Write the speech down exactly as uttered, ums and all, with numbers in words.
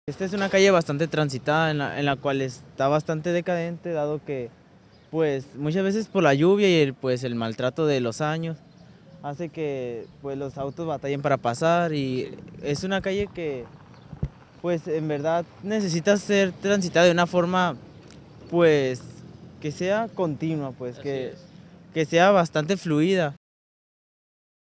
Esta es una calle bastante transitada en la, en la cual está bastante decadente, dado que pues muchas veces por la lluvia y el, pues, el maltrato de los años hace que pues, los autos batallen para pasar, y es una calle que pues en verdad necesita ser transitada de una forma pues que sea continua, pues Así que, es. que sea bastante fluida,